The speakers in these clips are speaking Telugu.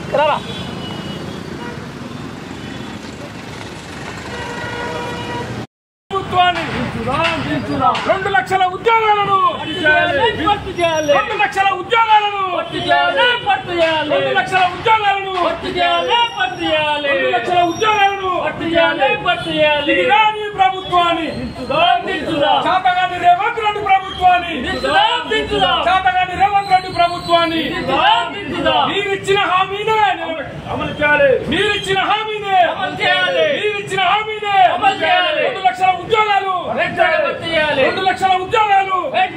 2 లక్షల ఉద్యోగాలను 2 లక్షల ఉద్యోగాలను 2 లక్షల ఉద్యోగాలను 2 లక్షల ఉద్యోగాలను ఇరానీ ప్రభుత్వాన్ని చాతగాని రేవంత్ రెడ్డి ప్రభుత్వాన్ని చాతగాని రేవంత్ రెడ్డి ప్రభుత్వాన్ని మీరిచ్చిన హామీనే అమలు చేయాలి. మీరిచ్చిన హామీనే అమలు చేయాలి. మీరిచ్చిన హామీనే అమలు చేయాలి. 2 లక్షల ఉద్యోగాలు 2 లక్షల ఉద్యోగాలు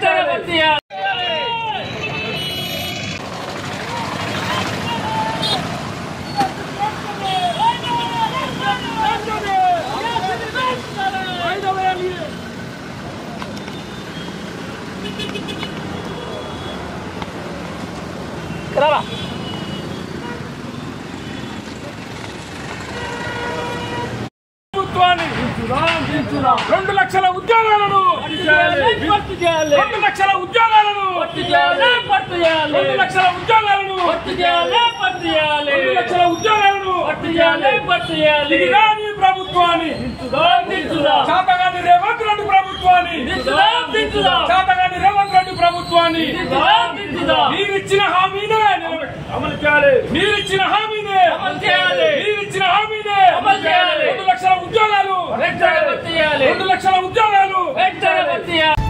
ప్రభుత్వాన్ని 2 లక్షల ఉద్యోగాలను 2 లక్షల ఉద్యోగాలను 2 లక్షల ఉద్యోగాలను 2 లక్షల ఉద్యోగాలను ఇరానీ ప్రభుత్వాన్ని చాతగాని రేవంత్ రెడ్డి ప్రభుత్వాన్ని చాతగాని రేవంత్ రెడ్డి ప్రభుత్వాన్ని మీరిచ్చిన హామీనే అమలు చేయాలి. మీరిచ్చిన హామీనే అమలు చేయాలి. మీరిచ్చిన హామీనే అమలు చేయాలి. 2 లక్షల ఉద్యోగాలు 2 లక్షల ఉద్యోగాలు